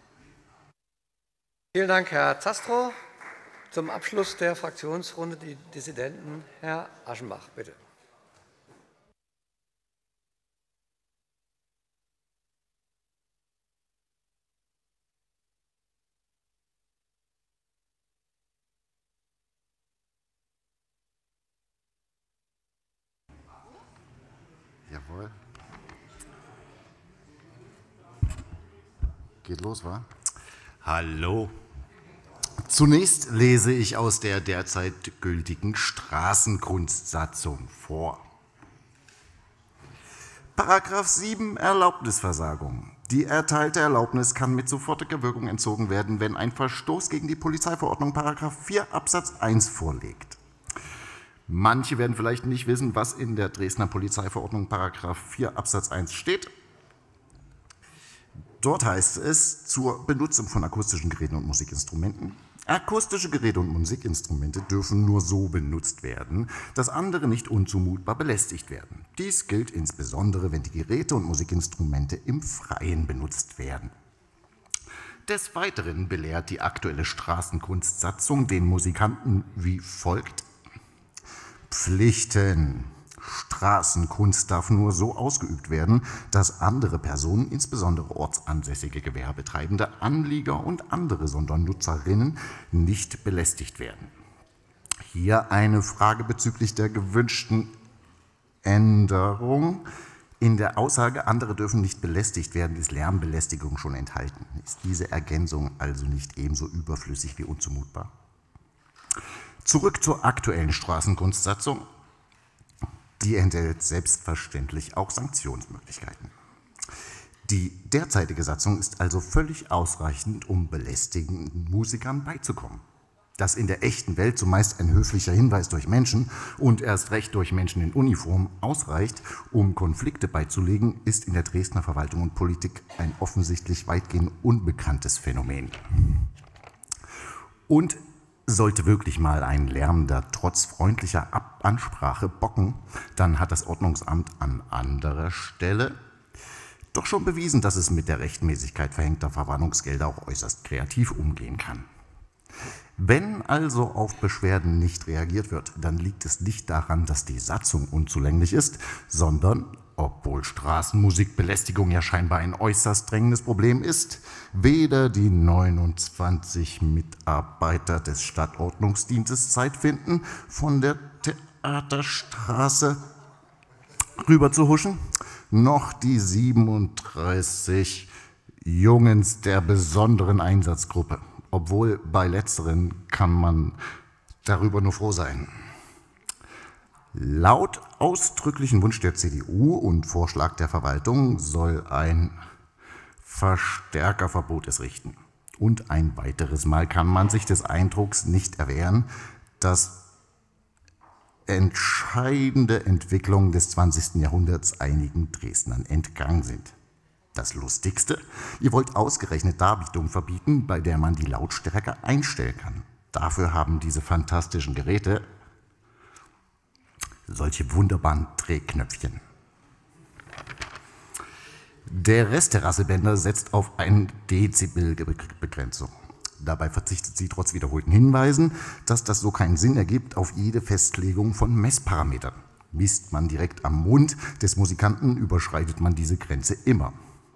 Vielen Dank, Herr Zastrow. Zum Abschluss der Fraktionsrunde die Dissidenten, Herr Aschenbach, bitte. Jawohl. Geht los, wa? Hallo. Zunächst lese ich aus der derzeit gültigen Straßenkunstsatzung vor. Paragraph sieben Erlaubnisversagung. Die erteilte Erlaubnis kann mit sofortiger Wirkung entzogen werden, wenn ein Verstoß gegen die Polizeiverordnung Paragraph vier Absatz eins vorliegt. Manche werden vielleicht nicht wissen, was in der Dresdner Polizeiverordnung Paragraph vier Absatz eins steht. Dort heißt es zur Benutzung von akustischen Geräten und Musikinstrumenten: Akustische Geräte und Musikinstrumente dürfen nur so benutzt werden, dass andere nicht unzumutbar belästigt werden. Dies gilt insbesondere, wenn die Geräte und Musikinstrumente im Freien benutzt werden. Des Weiteren belehrt die aktuelle Straßenkunstsatzung den Musikanten wie folgt: Pflichten. Straßenkunst darf nur so ausgeübt werden, dass andere Personen, insbesondere ortsansässige Gewerbetreibende, Anlieger und andere Sondernutzerinnen nicht belästigt werden. Hier eine Frage bezüglich der gewünschten Änderung. In der Aussage, andere dürfen nicht belästigt werden, ist Lärmbelästigung schon enthalten. Ist diese Ergänzung also nicht ebenso überflüssig wie unzumutbar? Zurück zur aktuellen Straßenkunstsatzung. Die enthält selbstverständlich auch Sanktionsmöglichkeiten. Die derzeitige Satzung ist also völlig ausreichend, um belästigenden Musikern beizukommen. Dass in der echten Welt zumeist ein höflicher Hinweis durch Menschen und erst recht durch Menschen in Uniform ausreicht, um Konflikte beizulegen, ist in der Dresdner Verwaltung und Politik ein offensichtlich weitgehend unbekanntes Phänomen. Und sollte wirklich mal ein Lärmender trotz freundlicher Ansprache bocken, dann hat das Ordnungsamt an anderer Stelle doch schon bewiesen, dass es mit der Rechtmäßigkeit verhängter Verwarnungsgelder auch äußerst kreativ umgehen kann. Wenn also auf Beschwerden nicht reagiert wird, dann liegt es nicht daran, dass die Satzung unzulänglich ist, sondern, obwohl Straßenmusikbelästigung ja scheinbar ein äußerst drängendes Problem ist, weder die neunundzwanzig Mitarbeiter des Stadtordnungsdienstes Zeit finden, von der Theaterstraße rüber zu huschen, noch die siebenunddreißig Jungens der besonderen Einsatzgruppe. Obwohl bei letzteren kann man darüber nur froh sein. Laut ausdrücklichen Wunsch der C D U und Vorschlag der Verwaltung soll ein Verstärkerverbot es richten. Und ein weiteres Mal kann man sich des Eindrucks nicht erwehren, dass entscheidende Entwicklungen des zwanzigsten Jahrhunderts einigen Dresdnern entgangen sind. Das Lustigste, ihr wollt ausgerechnet Darbietung verbieten, bei der man die Lautstärke einstellen kann. Dafür haben diese fantastischen Geräte solche wunderbaren Drehknöpfchen. Der Rest der Rasselbänder setzt auf eine Dezibelbegrenzung. Dabei verzichtet sie trotz wiederholten Hinweisen, dass das so keinen Sinn ergibt, auf jede Festlegung von Messparametern. Misst man direkt am Mund des Musikanten, überschreitet man diese Grenze immer.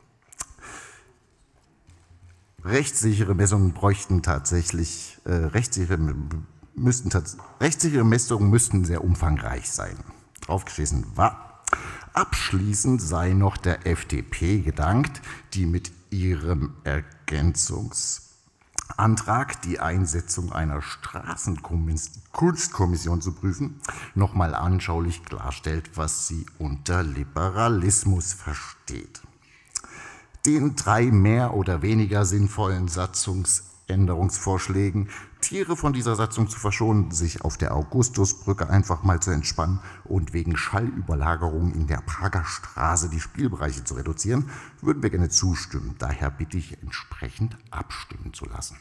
Rechtssichere Messungen bräuchten tatsächlich, äh, rechtssichere, müssten, rechtssichere Messungen müssten sehr umfangreich sein. Draufgeschissen war. Abschließend sei noch der F D P gedankt, die mit ihrem Ergänzungsantrag, die Einsetzung einer Straßenkunstkommission zu prüfen, nochmal anschaulich klarstellt, was sie unter Liberalismus versteht. Den drei mehr oder weniger sinnvollen Satzungsänderungsvorschlägen, Tiere von dieser Satzung zu verschonen, sich auf der Augustusbrücke einfach mal zu entspannen und wegen Schallüberlagerung in der Prager Straße die Spielbereiche zu reduzieren, würden wir gerne zustimmen. Daher bitte ich entsprechend abstimmen zu lassen.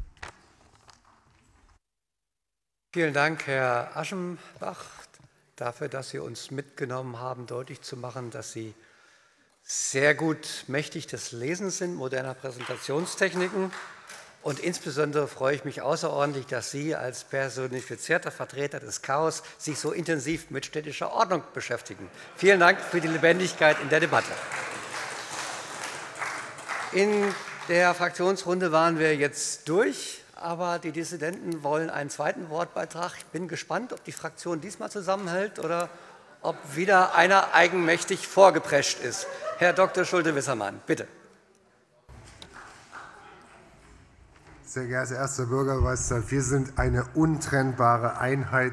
Vielen Dank, Herr Aschenbach, dafür, dass Sie uns mitgenommen haben, deutlich zu machen, dass Sie sehr gut mächtig des Lesens sind, moderner Präsentationstechniken. Und insbesondere freue ich mich außerordentlich, dass Sie als personifizierter Vertreter des Chaos sich so intensiv mit städtischer Ordnung beschäftigen. Vielen Dank für die Lebendigkeit in der Debatte. In der Fraktionsrunde waren wir jetzt durch, aber die Dissidenten wollen einen zweiten Wortbeitrag. Ich bin gespannt, ob die Fraktion diesmal zusammenhält oder ob wieder einer eigenmächtig vorgeprescht ist. Herr Doktor Schulte-Wissermann, bitte. Sehr geehrter erster Bürgermeister, wir sind eine untrennbare Einheit.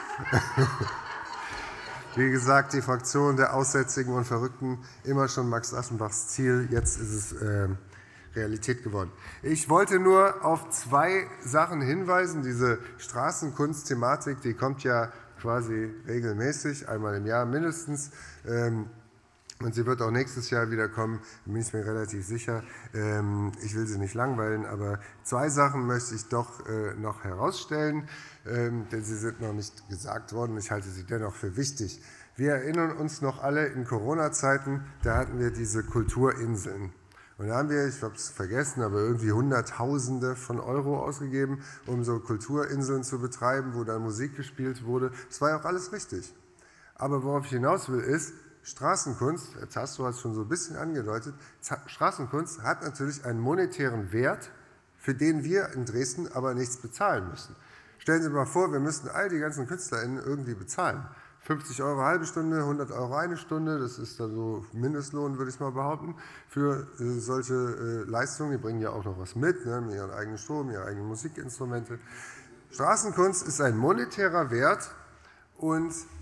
Wie gesagt, die Fraktion der Aussätzigen und Verrückten, immer schon Max Aschenbachs Ziel, jetzt ist es äh, Realität geworden. Ich wollte nur auf zwei Sachen hinweisen. Diese Straßenkunst-Thematik, die kommt ja quasi regelmäßig, einmal im Jahr mindestens. Ähm, Und sie wird auch nächstes Jahr wieder kommen, da bin ich mir relativ sicher. Ich will Sie nicht langweilen, aber zwei Sachen möchte ich doch noch herausstellen, denn sie sind noch nicht gesagt worden. Ich halte sie dennoch für wichtig. Wir erinnern uns noch alle in Corona-Zeiten, da hatten wir diese Kulturinseln. Und da haben wir, ich habe es vergessen, aber irgendwie Hunderttausende von Euro ausgegeben, um so Kulturinseln zu betreiben, wo dann Musik gespielt wurde. Das war ja auch alles richtig. Aber worauf ich hinaus will, ist, Straßenkunst, Herr Tasso hat es schon so ein bisschen angedeutet, Straßenkunst hat natürlich einen monetären Wert, für den wir in Dresden aber nichts bezahlen müssen. Stellen Sie sich mal vor, wir müssten all die ganzen KünstlerInnen irgendwie bezahlen. fünfzig Euro halbe Stunde, hundert Euro eine Stunde, das ist dann so Mindestlohn, würde ich mal behaupten, für äh, solche äh, Leistungen. Die bringen ja auch noch was mit, ne, mit ihren eigenen Strom, ihre eigenen Musikinstrumente. Straßenkunst ist ein monetärer Wert und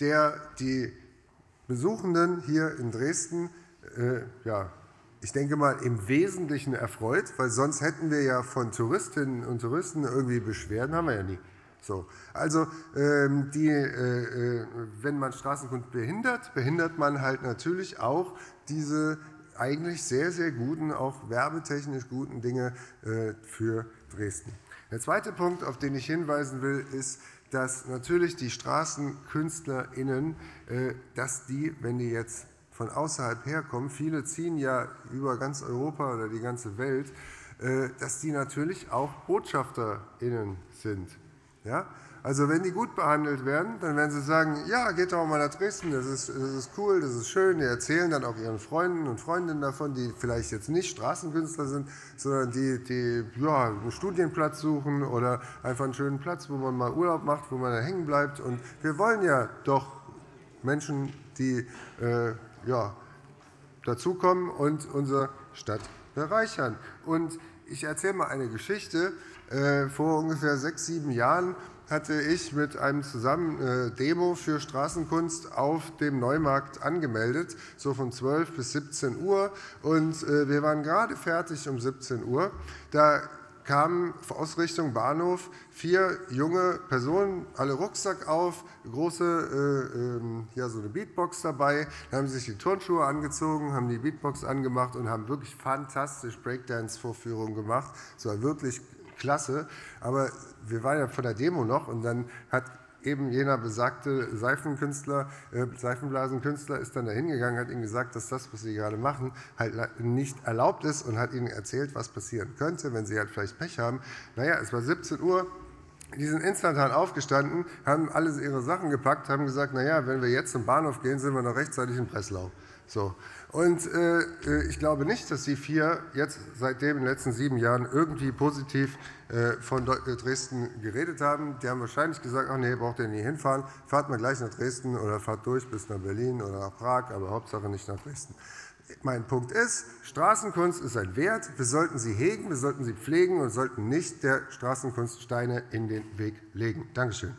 der die Besuchenden hier in Dresden, äh, ja, ich denke mal, im Wesentlichen erfreut, weil sonst hätten wir ja von Touristinnen und Touristen irgendwie Beschwerden, haben wir ja nie. So, also ähm, die, äh, wenn man Straßenkunst behindert, behindert man halt natürlich auch diese eigentlich sehr, sehr guten, auch werbetechnisch guten Dinge äh, für Dresden. Der zweite Punkt, auf den ich hinweisen will, ist, dass natürlich die StraßenkünstlerInnen, äh, dass die, wenn die jetzt von außerhalb herkommen, viele ziehen ja über ganz Europa oder die ganze Welt, äh, dass die natürlich auch BotschafterInnen sind. Ja? Also wenn die gut behandelt werden, dann werden sie sagen, ja, geht doch mal nach Dresden, das ist, das ist cool, das ist schön. Die erzählen dann auch ihren Freunden und Freundinnen davon, die vielleicht jetzt nicht Straßenkünstler sind, sondern die, die ja, einen Studienplatz suchen oder einfach einen schönen Platz, wo man mal Urlaub macht, wo man da hängen bleibt. Und wir wollen ja doch Menschen, die äh, ja, dazukommen und unsere Stadt bereichern. Und ich erzähle mal eine Geschichte. Äh, vor ungefähr sechs, sieben Jahren hatte ich mit einem zusammen äh, Demo für Straßenkunst auf dem Neumarkt angemeldet, so von zwölf bis siebzehn Uhr. Und äh, wir waren gerade fertig um siebzehn Uhr. Da kamen aus Richtung Bahnhof vier junge Personen, alle Rucksack auf, große, äh, äh, ja, so eine Beatbox dabei. Da haben sie sich die Turnschuhe angezogen, haben die Beatbox angemacht und haben wirklich fantastisch Breakdance-Vorführungen gemacht. Es war wirklich klasse, aber wir waren ja vor der Demo noch und dann hat eben jener besagte Seifenkünstler, äh, Seifenblasenkünstler ist dann da hingegangen, hat ihnen gesagt, dass das, was sie gerade machen, halt nicht erlaubt ist und hat ihnen erzählt, was passieren könnte, wenn sie halt vielleicht Pech haben. Naja, es war siebzehn Uhr, die sind instantan aufgestanden, haben alles ihre Sachen gepackt, haben gesagt, naja, wenn wir jetzt zum Bahnhof gehen, sind wir noch rechtzeitig in Breslau. So. Und äh, ich glaube nicht, dass die vier jetzt seitdem in den letzten sieben Jahren irgendwie positiv äh, von Dresden geredet haben. Die haben wahrscheinlich gesagt, ach nee, braucht ihr nie hinfahren, fahrt mal gleich nach Dresden oder fahrt durch bis nach Berlin oder nach Prag, aber Hauptsache nicht nach Dresden. Mein Punkt ist, Straßenkunst ist ein Wert, wir sollten sie hegen, wir sollten sie pflegen und sollten nicht der Straßenkunst Steine in den Weg legen. Dankeschön.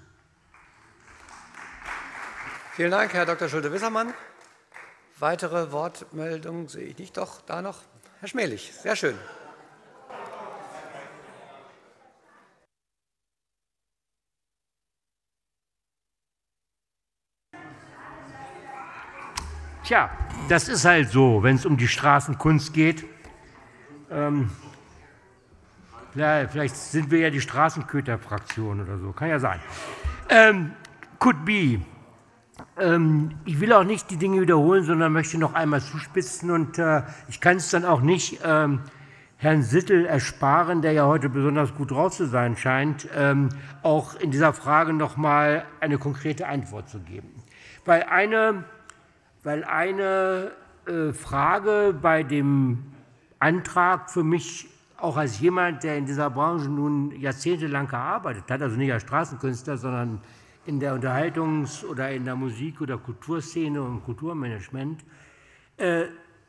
Vielen Dank, Herr Doktor Schulte-Wissermann. Weitere Wortmeldungen sehe ich nicht. Doch, da noch. Herr Schmelich, sehr schön. Tja, das ist halt so, wenn es um die Straßenkunst geht. Ähm, ja, vielleicht sind wir ja die Straßenköter-Fraktion oder so, kann ja sein. Ähm, could be. Ähm, ich will auch nicht die Dinge wiederholen, sondern möchte noch einmal zuspitzen und äh, ich kann es dann auch nicht ähm, Herrn Sittel ersparen, der ja heute besonders gut drauf zu sein scheint, ähm, auch in dieser Frage noch mal eine konkrete Antwort zu geben. Weil eine, weil eine äh, Frage bei dem Antrag für mich, auch als jemand, der in dieser Branche nun jahrzehntelang gearbeitet hat, also nicht als Straßenkünstler, sondern in der Unterhaltungs- oder in der Musik- oder Kulturszene und Kulturmanagement, äh,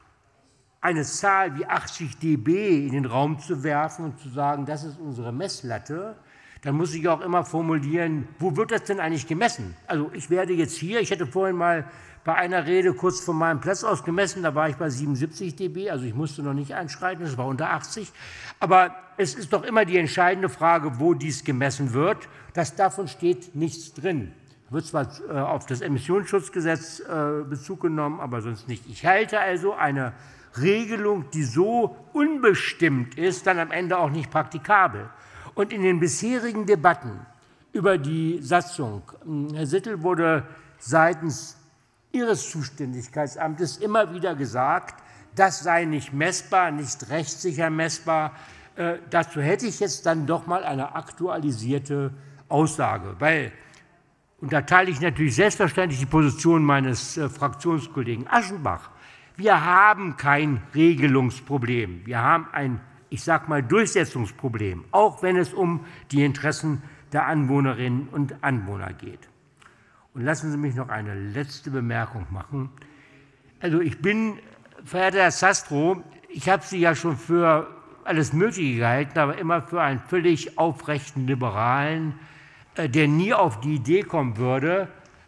eine Zahl wie achtzig dB in den Raum zu werfen und zu sagen, das ist unsere Messlatte, dann muss ich auch immer formulieren, wo wird das denn eigentlich gemessen? Also ich werde jetzt hier, ich hätte vorhin mal bei einer Rede kurz von meinem Platz aus gemessen, da war ich bei siebenundsiebzig dB, also ich musste noch nicht einschreiten, es war unter achtzig. Aber es ist doch immer die entscheidende Frage, wo dies gemessen wird. Das, davon steht nichts drin. Wird zwar äh, auf das Emissionsschutzgesetz äh, Bezug genommen, aber sonst nicht. Ich halte also eine Regelung, die so unbestimmt ist, dann am Ende auch nicht praktikabel. Und in den bisherigen Debatten über die Satzung, Herr Sittel, wurde seitens Ihres Zuständigkeitsamtes immer wieder gesagt, das sei nicht messbar, nicht rechtssicher messbar. Äh, dazu hätte ich jetzt dann doch mal eine aktualisierte Aussage, weil, und da teile ich natürlich selbstverständlich die Position meines äh, Fraktionskollegen Aschenbach, wir haben kein Regelungsproblem, wir haben ein, ich sage mal, Durchsetzungsproblem, auch wenn es um die Interessen der Anwohnerinnen und Anwohner geht. Und lassen Sie mich noch eine letzte Bemerkung machen. Also ich bin, verehrter Herr Sastro, ich habe Sie ja schon für alles Mögliche gehalten, aber immer für einen völlig aufrechten Liberalen, der nie auf die Idee kommen würde,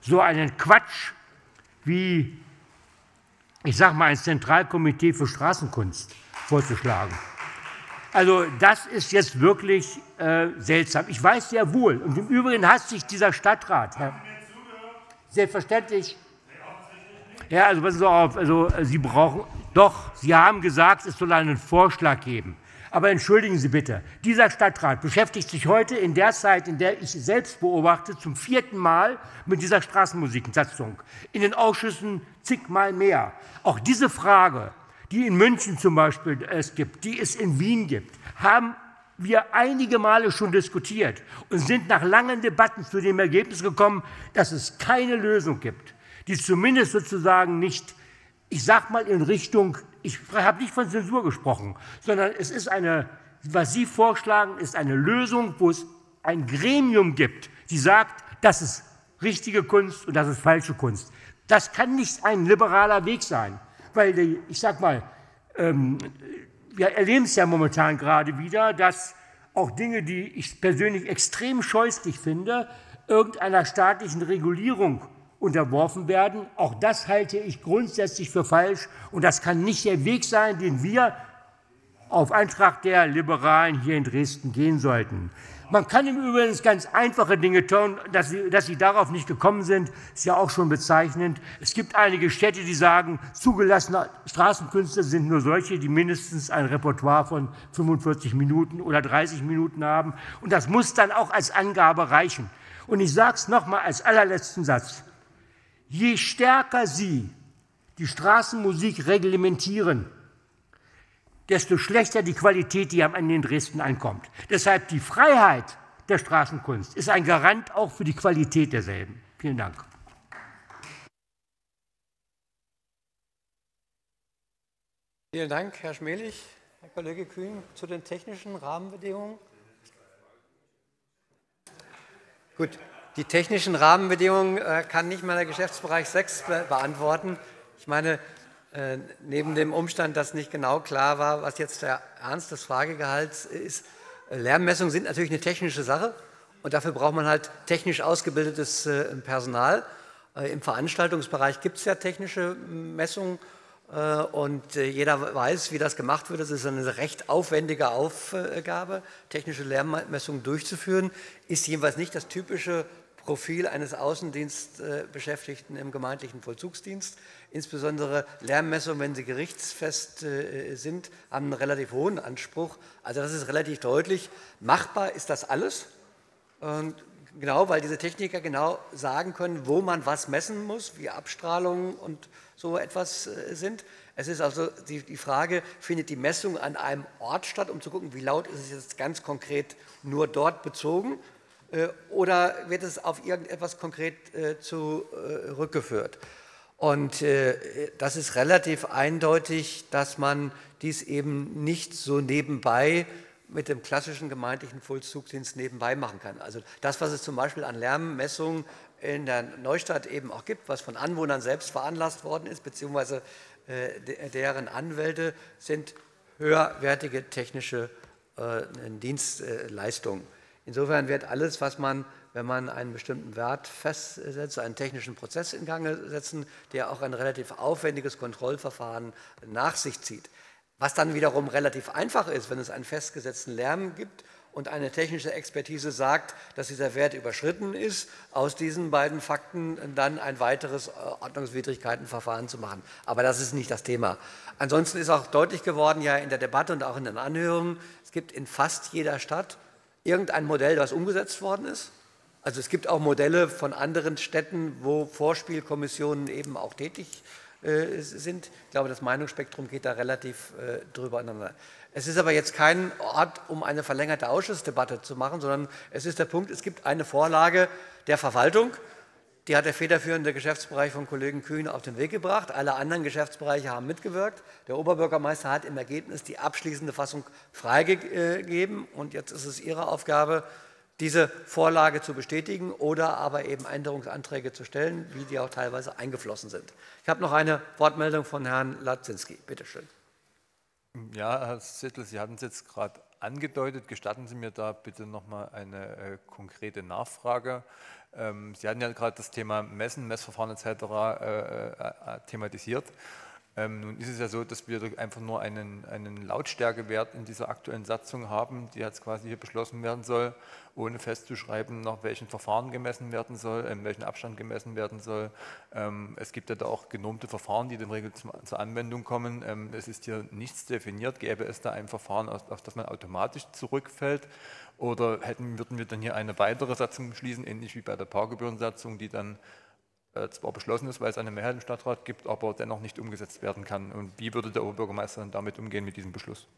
so einen Quatsch wie, ich sage mal, ein Zentralkomitee für Straßenkunst vorzuschlagen. Also das ist jetzt wirklich äh, seltsam. Ich weiß sehr wohl, und im Übrigen hat sich dieser Stadtrat, Herr, selbstverständlich, ja, also passen Sie auf, also Sie brauchen, doch, Sie haben gesagt, es soll einen Vorschlag geben. Aber entschuldigen Sie bitte, dieser Stadtrat beschäftigt sich heute in der Zeit, in der ich selbst beobachte, zum vierten Mal mit dieser Straßenmusiksatzung. In den Ausschüssen zigmal mehr. Auch diese Frage, die in München zum Beispiel es gibt, die es in Wien gibt, haben wir einige Male schon diskutiert und sind nach langen Debatten zu dem Ergebnis gekommen, dass es keine Lösung gibt, die zumindest sozusagen nicht, ich sage mal in Richtung, ich habe nicht von Zensur gesprochen, sondern es ist eine, was Sie vorschlagen, ist eine Lösung, wo es ein Gremium gibt, die sagt, das ist richtige Kunst und das ist falsche Kunst. Das kann nicht ein liberaler Weg sein, weil, die, ich sage mal, ähm, wir erleben es ja momentan gerade wieder, dass auch Dinge, die ich persönlich extrem scheußlich finde, irgendeiner staatlichen Regulierung unterworfen werden. Auch das halte ich grundsätzlich für falsch und das kann nicht der Weg sein, den wir auf Antrag der Liberalen hier in Dresden gehen sollten. Man kann im Übrigen ganz einfache Dinge tun, dass sie, dass sie darauf nicht gekommen sind, ist ja auch schon bezeichnend. Es gibt einige Städte, die sagen, zugelassene Straßenkünstler sind nur solche, die mindestens ein Repertoire von fünfundvierzig Minuten oder dreißig Minuten haben. Und das muss dann auch als Angabe reichen. Und ich sage es nochmal als allerletzten Satz. Je stärker Sie die Straßenmusik reglementieren, desto schlechter die Qualität, die am Ende in Dresden ankommt. Deshalb die Freiheit der Straßenkunst ist ein Garant auch für die Qualität derselben. Vielen Dank. Vielen Dank, Herr Schmelich. Herr Kollege Kühn, zu den technischen Rahmenbedingungen. Gut, die technischen Rahmenbedingungen äh, kann nicht mal der Geschäftsbereich sechs be beantworten. Ich meine, Äh, neben dem Umstand, dass nicht genau klar war, was jetzt der Ernst des Fragegehalts ist, äh, Lärmmessungen sind natürlich eine technische Sache und dafür braucht man halt technisch ausgebildetes äh, Personal. Äh, Im Veranstaltungsbereich gibt es ja technische Messungen äh, und äh, jeder weiß, wie das gemacht wird. Das ist eine recht aufwendige Aufgabe, technische Lärmmessungen durchzuführen, ist jedenfalls nicht das typische Profil eines Außendienstbeschäftigten im gemeindlichen Vollzugsdienst. Insbesondere Lärmmessungen, wenn sie gerichtsfest sind, haben einen relativ hohen Anspruch. Also das ist relativ deutlich. Machbar ist das alles. Und genau, weil diese Techniker genau sagen können, wo man was messen muss, wie Abstrahlungen und so etwas sind. Es ist also die, die Frage, findet die Messung an einem Ort statt, um zu gucken, wie laut ist es jetzt ganz konkret nur dort bezogen, oder wird es auf irgendetwas konkret äh, zurückgeführt? Und äh, das ist relativ eindeutig, dass man dies eben nicht so nebenbei mit dem klassischen gemeindlichen Vollzugsdienst nebenbei machen kann. Also das, was es zum Beispiel an Lärmmessungen in der Neustadt eben auch gibt, was von Anwohnern selbst veranlasst worden ist, beziehungsweise äh, de deren Anwälte, sind höherwertige technische äh, Dienstleistungen. Insofern wird alles, was man, wenn man einen bestimmten Wert festsetzt, einen technischen Prozess in Gang setzen, der auch ein relativ aufwendiges Kontrollverfahren nach sich zieht. Was dann wiederum relativ einfach ist, wenn es einen festgesetzten Lärm gibt und eine technische Expertise sagt, dass dieser Wert überschritten ist, aus diesen beiden Fakten dann ein weiteres Ordnungswidrigkeitenverfahren zu machen. Aber das ist nicht das Thema. Ansonsten ist auch deutlich geworden, ja in der Debatte und auch in den Anhörungen, es gibt in fast jeder Stadt irgendein Modell, das umgesetzt worden ist. Also es gibt auch Modelle von anderen Städten, wo Vorspielkommissionen eben auch tätig äh, sind. Ich glaube, das Meinungsspektrum geht da relativ äh, drüber aneinander. Es ist aber jetzt kein Ort, um eine verlängerte Ausschussdebatte zu machen, sondern es ist der Punkt, es gibt eine Vorlage der Verwaltung, die hat der federführende Geschäftsbereich von Kollegen Kühn auf den Weg gebracht. Alle anderen Geschäftsbereiche haben mitgewirkt. Der Oberbürgermeister hat im Ergebnis die abschließende Fassung freigegeben. Und jetzt ist es Ihre Aufgabe, diese Vorlage zu bestätigen oder aber eben Änderungsanträge zu stellen, wie die auch teilweise eingeflossen sind. Ich habe noch eine Wortmeldung von Herrn Latzinski. Bitte schön. Ja, Herr Sittel, Sie hatten es jetzt gerade angedeutet. Gestatten Sie mir da bitte noch mal eine äh, konkrete Nachfrage. Ähm, Sie hatten ja gerade das Thema Messen, Messverfahren et cetera äh, äh, thematisiert. Ähm, nun ist es ja so, dass wir einfach nur einen, einen Lautstärkewert in dieser aktuellen Satzung haben, die jetzt quasi hier beschlossen werden soll, ohne festzuschreiben, nach welchen Verfahren gemessen werden soll, in welchem Abstand gemessen werden soll. Ähm, es gibt ja da auch genormte Verfahren, die in der Regel zum, zur Anwendung kommen. Ähm, es ist hier nichts definiert. Gäbe es da ein Verfahren, auf, auf das man automatisch zurückfällt? Oder hätten, würden wir dann hier eine weitere Satzung beschließen, ähnlich wie bei der Parkgebührensatzung, die dann zwar beschlossen ist, weil es eine Mehrheit im Stadtrat gibt, aber dennoch nicht umgesetzt werden kann. Und wie würde der Oberbürgermeister dann damit umgehen mit diesem Beschluss?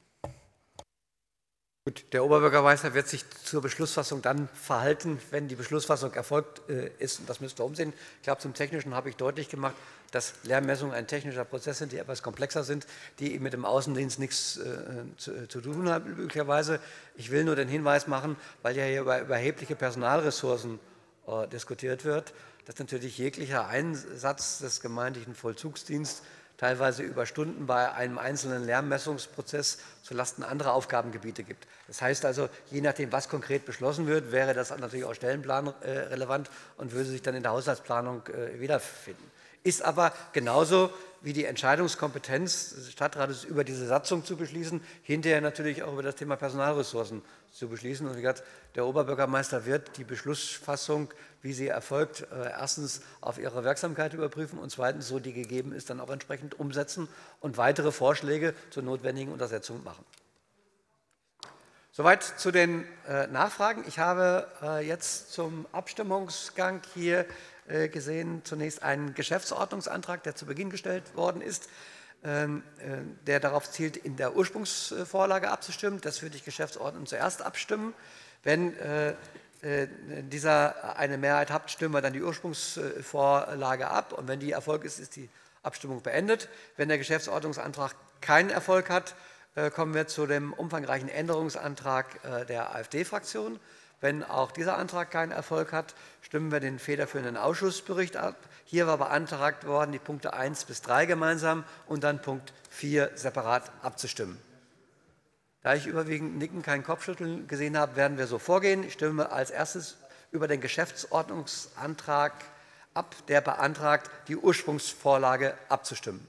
Gut, der Oberbürgermeister wird sich zur Beschlussfassung dann verhalten, wenn die Beschlussfassung erfolgt äh, ist. Und das müsst ihr umsehen. Ich glaube, zum Technischen habe ich deutlich gemacht, dass Lärmmessungen ein technischer Prozess sind, die etwas komplexer sind, die mit dem Außendienst nichts äh, zu, zu tun haben, möglicherweise. Ich will nur den Hinweis machen, weil ja hier über, über erhebliche Personalressourcen äh, diskutiert wird, dass natürlich jeglicher Einsatz des gemeindlichen Vollzugsdienstes teilweise über Stunden bei einem einzelnen Lärmmessungsprozess zulasten anderer Aufgabengebiete gibt. Das heißt also, je nachdem, was konkret beschlossen wird, wäre das natürlich auch stellenplanrelevant und würde sich dann in der Haushaltsplanung wiederfinden. Ist aber genauso wie die Entscheidungskompetenz des Stadtrates über diese Satzung zu beschließen, hinterher natürlich auch über das Thema Personalressourcen zu beschließen. Und wie gesagt, der Oberbürgermeister wird die Beschlussfassung, wie sie erfolgt, erstens auf ihre Wirksamkeit überprüfen und zweitens, so die gegeben ist, dann auch entsprechend umsetzen und weitere Vorschläge zur notwendigen Untersetzung machen. Soweit zu den Nachfragen. Ich habe jetzt zum Abstimmungsgang hier gesehen zunächst einen Geschäftsordnungsantrag, der zu Beginn gestellt worden ist, der darauf zielt, in der Ursprungsvorlage abzustimmen. Das würde ich Geschäftsordnung zuerst abstimmen. Wenn dieser eine Mehrheit hat, stimmen wir dann die Ursprungsvorlage ab. Und wenn die Erfolg ist, ist die Abstimmung beendet. Wenn der Geschäftsordnungsantrag keinen Erfolg hat, kommen wir zu dem umfangreichen Änderungsantrag der AfD-Fraktion. Wenn auch dieser Antrag keinen Erfolg hat, stimmen wir den federführenden Ausschussbericht ab. Hier war beantragt worden, die Punkte eins bis drei gemeinsam und dann Punkt vier separat abzustimmen. Da ich überwiegend Nicken, kein Kopfschütteln gesehen habe, werden wir so vorgehen. Ich stimme als erstes über den Geschäftsordnungsantrag ab, der beantragt, die Ursprungsvorlage abzustimmen.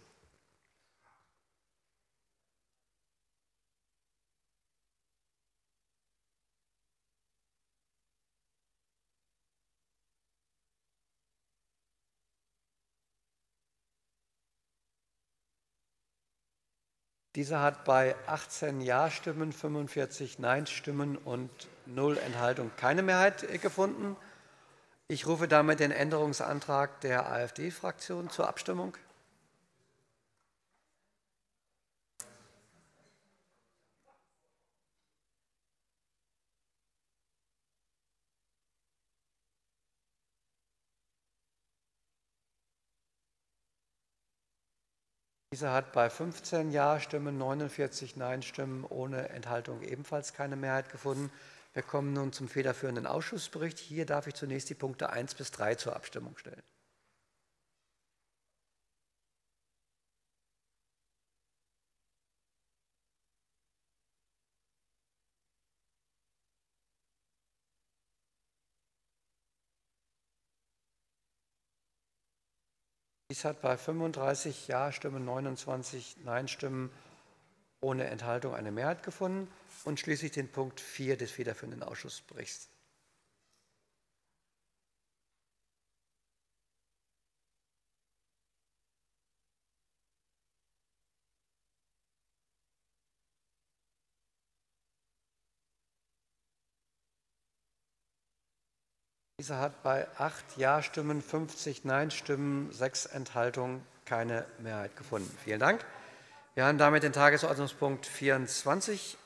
Dieser hat bei achtzehn Ja-Stimmen, fünfundvierzig Nein-Stimmen und null Enthaltungen keine Mehrheit gefunden. Ich rufe damit den Änderungsantrag der AfD-Fraktion zur Abstimmung. Dieser hat bei fünfzehn Ja-Stimmen, neunundvierzig Nein-Stimmen ohne Enthaltung ebenfalls keine Mehrheit gefunden. Wir kommen nun zum federführenden Ausschussbericht. Hier darf ich zunächst die Punkte eins bis drei zur Abstimmung stellen. Dies hat bei fünfunddreißig Ja-Stimmen, neunundzwanzig Nein-Stimmen ohne Enthaltung eine Mehrheit gefunden und schließlich den Punkt vier des federführenden Ausschussberichts. Dieser hat bei acht Ja-Stimmen, fünfzig Nein-Stimmen, sechs Enthaltungen keine Mehrheit gefunden. Vielen Dank. Wir haben damit den Tagesordnungspunkt vierundzwanzig